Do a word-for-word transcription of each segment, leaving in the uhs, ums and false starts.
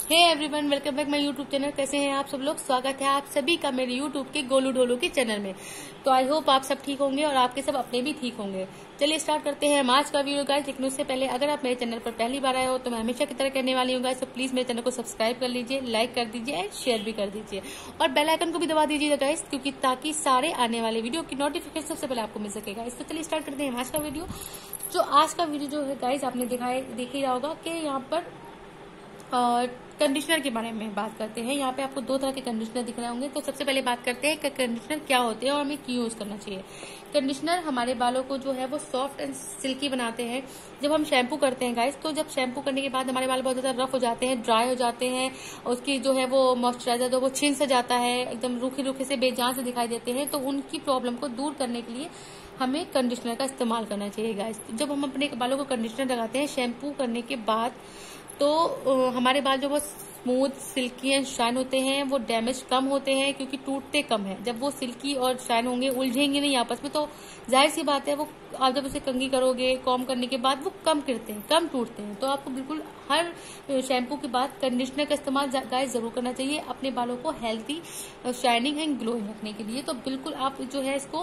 Hey everyone, welcome back my YouTube channel. कैसे हैं आप सब लोग? स्वागत है आप सभी का मेरे यूट्यूब के गोलू ढोलू के चैनल में। तो आई होप आप सब ठीक होंगे और आपके सब अपने भी ठीक होंगे। चलिए स्टार्ट करते हैं हम आज का वीडियो गाइस। लेकिन उससे पहले अगर आप मेरे चैनल पर पहली बार आए हो तो मैं हमेशा की तरह करने वाली हूँ गाइस, तो प्लीज मेरे चैनल को सब्सक्राइब कर लीजिए, लाइक कर दीजिए एंड शेयर भी कर दीजिए और बेल आइकन को भी दबा दीजिएगा गाइस, क्योंकि ताकि सारे आने वाले वीडियो की नोटिफिकेशन सबसे पहले आपको मिल सकेगा। तो चलिए स्टार्ट करते हैं आज का वीडियो। जो आज का वीडियो जो है गाइस, आपने दिखाई देख ही रहा होगा कि यहाँ पर कंडीशनर के बारे में बात करते हैं। यहाँ पे आपको दो तरह के कंडीशनर दिख रहे होंगे। तो सबसे पहले बात करते हैं कि कंडीशनर क्या होते हैं और हमें क्यों यूज करना चाहिए। कंडीशनर हमारे बालों को जो है वो सॉफ्ट एंड सिल्की बनाते हैं। जब हम शैम्पू करते हैं गाइस, तो जब शैम्पू करने के बाद हमारे बाल बहुत ज्यादा रफ हो जाते हैं, ड्राई हो जाते हैं, उसकी जो है वो मॉइस्चराइजर तो वो छिन से जाता है, एकदम रूखे रूखे से बेजान से दिखाई देते हैं। तो उनकी प्रॉब्लम को दूर करने के लिए हमें कंडीशनर का इस्तेमाल करना चाहिए गाइस। जब हम अपने बालों को कंडीशनर लगाते हैं शैम्पू करने के बाद, तो हमारे बाल जो वो स्मूथ सिल्की एंड शाइन होते हैं, वो डैमेज कम होते हैं क्योंकि टूटते कम है। जब वो सिल्की और शाइन होंगे, उलझेंगे नहीं आपस में, तो जाहिर सी बात है वो आप जब उसे कंघी करोगे कॉम करने के बाद वो कम गिरते हैं, कम टूटते हैं। तो आपको बिल्कुल हर शैम्पू के बाद कंडीशनर का इस्तेमाल गाइस जरूर करना चाहिए अपने बालों को हेल्थी, शाइनिंग एंड ग्लोइंग रखने के लिए। तो बिल्कुल आप जो है इसको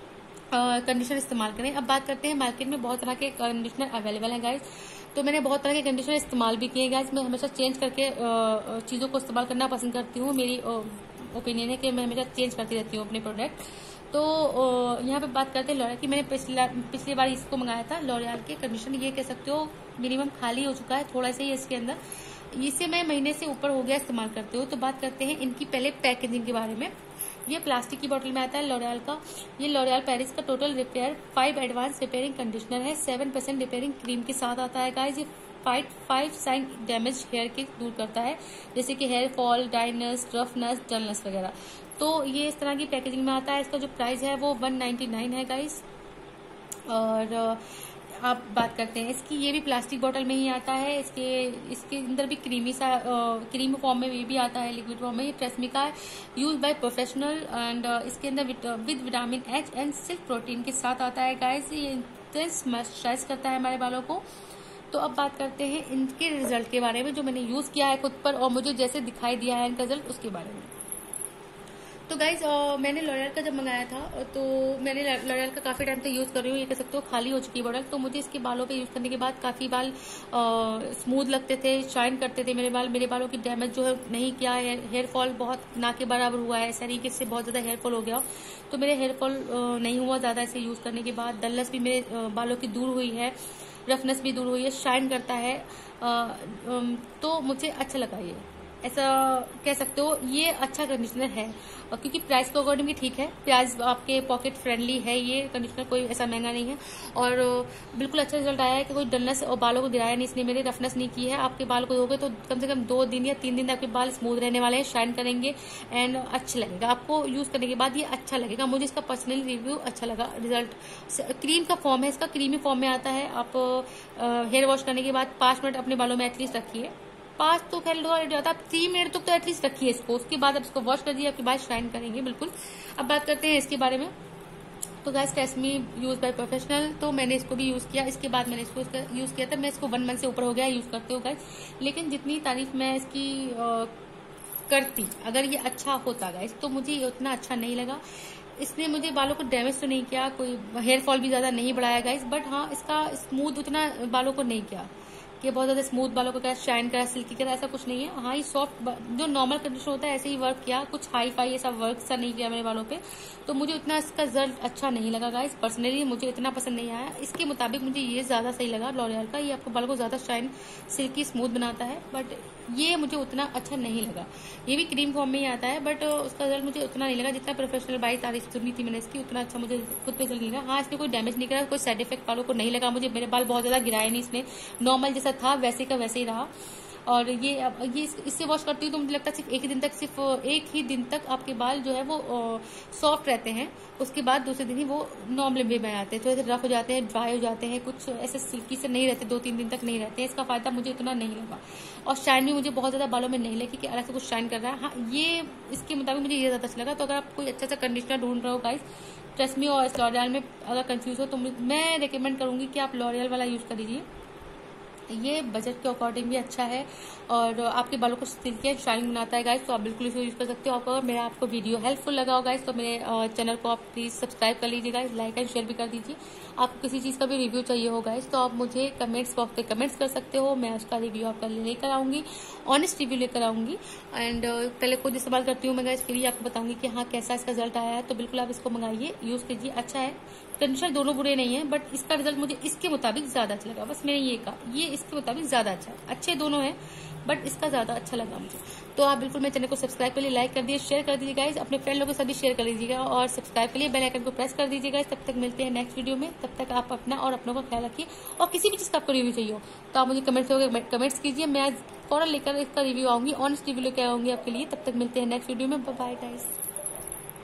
कंडीशनर इस्तेमाल करें। अब बात करते हैं, मार्केट में बहुत तरह के कंडीशनर अवेलेबल है गाइस। तो मैंने बहुत तरह के कंडीशनर इस्तेमाल भी किए गाइस। मैं हमेशा चेंज करके चीज़ों को इस्तेमाल करना पसंद करती हूँ। मेरी ओपिनियन है कि मैं हमेशा चेंज करती रहती हूँ अपने प्रोडक्ट। तो यहाँ पे बात करते हैं लॉरियल की। मैंने पिछला पिछली बार इसको मंगाया था, लॉरियल के कंडीशनर। ये कह सकते हो मिनिमम खाली हो चुका है, थोड़ा सा ही इसके अंदर। इसे मैं महीने से ऊपर हो गया इस्तेमाल करते हो। तो बात करते हैं इनकी पहले पैकेजिंग के बारे में। ये प्लास्टिक की बोतल में आता है लॉरियल का। ये लॉरियल पेरिस का total repair five advance repairing conditioner है। सेवन परसेंट रिपेयरिंग क्रीम के साथ आता है गाइस। ये fight five sign damage hair के दूर करता है, जैसे कि hair fall, dryness, roughness, dullness वगैरह। तो ये इस तरह की पैकेजिंग में आता है। इसका जो प्राइस है वो वन नाइन्टी नाइन है गाइस। और आप बात करते हैं इसकी, ये भी प्लास्टिक बोतल में ही आता है। इसके इसके अंदर भी क्रीमी सा क्रीम फॉर्म में ये भी आता है, लिक्विड फॉर्म में। ये ट्रेस्मी का यूज बाय प्रोफेशनल एंड इसके अंदर with vitamin H and silk protein के साथ आता है गाइस। ये इंटेंस मॉइस्चराइज करता है हमारे बालों को। तो अब बात करते हैं इनके रिजल्ट के बारे में, जो मैंने यूज किया है खुद पर और मुझे जैसे दिखाई दिया है इनका रिजल्ट, उसके बारे में। तो गाइज मैंने लॉरियल का जब मंगाया था, तो मैंने लॉरियल का काफी टाइम से यूज कर रही हूँ। ये कह सकते हो खाली हो चुकी है बोतल। तो मुझे इसके बालों पे यूज करने के बाद काफी बाल स्मूथ लगते थे, शाइन करते थे मेरे बाल। मेरे बालों की डैमेज जो है नहीं किया है। हेयर फॉल बहुत ना के बराबर हुआ है, ऐसा नहीं कि इससे बहुत ज्यादा हेयर फॉल हो गया। तो मेरे हेयर फॉल नहीं हुआ ज्यादा इसे यूज करने के बाद। डलनेस भी मेरे बालों की दूर हुई है, रफनेस भी दूर हुई है, शाइन करता है। तो मुझे अच्छा लगा, ये ऐसा कह सकते हो ये अच्छा कंडीशनर है। क्योंकि प्राइस के अकॉर्डिंग भी ठीक है, प्राइस आपके पॉकेट फ्रेंडली है। ये कंडीशनर कोई ऐसा महंगा नहीं है और बिल्कुल अच्छा रिजल्ट आया है कि कोई डलनेस और बालों को गिराया नहीं इसने, मेरे रफनेस नहीं की है। आपके बाल को धोगे तो कम से कम दो दिन या तीन दिन तक आपके बाल स्मूथ रहने वाले हैं, शाइन करेंगे एंड अच्छा लगेगा आपको यूज करने के बाद। ये अच्छा लगेगा, मुझे इसका पर्सनली रिव्यू अच्छा लगा। रिजल्ट क्रीम का फॉर्म है, इसका क्रीमी फॉर्म में आता है। आप हेयर वॉश करने के बाद पांच मिनट अपने बालों में एटलीस्ट रखिए। पांच तो खैर ऑलरेडी होता है, आप तीन मिनट तक तो एटलीस्ट रखिए इसको। उसके बाद आप इसको वॉश कर दिए, आपके बाल शाइन करेंगे बिल्कुल। अब बात करते हैं इसके बारे में। तो guys Tresemme use by professional, तो मैंने इसको भी यूज किया। इसके बाद मैंने इसको यूज किया था। मैं इसको वन मंथ से ऊपर हो गया यूज करते हो गाइस। लेकिन जितनी तारीफ मैं इसकी आ, करती, अगर ये अच्छा होता गाइस, तो मुझे ये उतना अच्छा नहीं लगा। इसने मुझे बालों को डैमेज तो नहीं किया, कोई हेयर फॉल भी ज्यादा नहीं बढ़ाया गाइस, बट हाँ इसका स्मूथ उतना बालों को नहीं किया कि बहुत ज्यादा स्मूथ बालों को क्या शाइन करा, सिल्की करा, ऐसा कुछ नहीं है। हाँ ये सॉफ्ट जो नॉर्मल कंडीशनर होता है ऐसे ही वर्क किया, कुछ हाई फाई ऐसा वर्क सा नहीं किया मेरे बालों पे। तो मुझे उतना इसका रिजल्ट अच्छा नहीं लगा गाइस, पर्सनली मुझे इतना पसंद नहीं आया। इसके मुताबिक मुझे ये ज्यादा सही लगा लॉरियल का। ये आपको बालों को ज्यादा शाइन, सिल्की, स्मूथ बनाता है, बट ये मुझे उतना अच्छा नहीं लगा। ये भी क्रीम फॉर्म में ही आता है, बट उसका रिजल्ट मुझे उतना नहीं लगा जितना प्रोफेशनल बाई तारीफ सुनी थी मैंने इसकी, उतना अच्छा मुझे खुद पे रिजल्ट नहीं लगा। हाँ इसने कोई डैमेज नहीं करा, कोई साइड इफेक्ट बालों को नहीं लगा मुझे। मेरे बाल बहुत ज्यादा गिराए नहीं इसने, नॉर्मल जैसा था वैसे का वैसे ही रहा। और ये ये इससे वॉश करती हूँ तो मुझे लगता है सिर्फ एक ही दिन तक सिर्फ एक ही दिन तक आपके बाल जो है वो सॉफ्ट रहते हैं। उसके बाद दूसरे दिन ही वो नॉर्मल वे में आते हैं, थोड़े से रफ हो जाते हैं, ड्राई हो जाते हैं, कुछ ऐसे सिल्की से नहीं रहते, दो तीन दिन तक नहीं रहते हैं। इसका फायदा मुझे उतना नहीं लगा और शाइन भी मुझे बहुत ज्यादा बालों में नहीं लगी कि अलग से कुछ शाइन कर रहा है। हाँ ये इसके मुताबिक मुझे ये ज्यादा अच्छा लगा। तो अगर आप कोई अच्छा सा कंडीशनर ढूंढ रहे हो गाइस ट्रेस्मी और लॉरियल में, अगर कंफ्यूज हो तो मैं रिकमेंड करूंगी कि आप लॉरियल वाला यूज कर लीजिए। ये बजट के अकॉर्डिंग भी अच्छा है और आपके बालों को सिल्की एंड शाइनिंग बनाता है गाइस, तो आप बिल्कुल इसको यूज कर सकते हो। अगर मेरा आपको वीडियो हेल्पफुल लगा हो गाइस तो मेरे चैनल को आप प्लीज सब्सक्राइब कर लीजिए गाइस, लाइक एंड शेयर भी कर दीजिए। आपको किसी चीज का भी रिव्यू चाहिए हो गाइस तो आप मुझे कमेंट्स बॉक्स पे कमेंट्स कर सकते हो, मैं उसका रिव्यू आपका लेकर आऊंगी, ऑनेस्ट रिव्यू लेकर आऊंगी। एंड पहले खुद इस्तेमाल करती हूँ मैं गाइस, फिर ही आपको बताऊंगी कि हाँ कैसा इसका रिजल्ट आया है। तो बिल्कुल आप इसको मंगाइए, यूज कीजिए, अच्छा है। कंडीशनर दोनों बुरे नहीं है, बट इसका रिजल्ट मुझे इसके मुताबिक ज्यादा अच्छा लगा। बस मैंने ये कहा, ये इसके मुताबिक ज्यादा अच्छा है। अच्छे दोनों हैं बट इसका ज्यादा अच्छा लगा मुझे। तो आप बिल्कुल मेरे चैनल को सब्सक्राइब कर लिए, लाइक कर दिए, शेयर कर दीजिए गाइस, अपने फ्रेंड लोगों के साथ भी शेयर कर लीजिएगा और सब्सक्राइब के लिए बेल आइकन को प्रेस कर दीजिएगा। तब तक मिलते हैं नेक्स्ट वीडियो में, तब तक आप अपना और अपनों का ख्याल रखिए। और किसी भी चीज का आपको रिव्यू चाहिए हो तो आप मुझे कमेंट्स कमेंट्स कीजिए, मैं फौरन लेकर इसका रिव्यू आऊंगी, ऑनेस्ट रिव्यू लेकर आऊंगी आपके लिए। तब तक मिलते हैं नेक्स्ट वीडियो में, बाय बाय गाइस।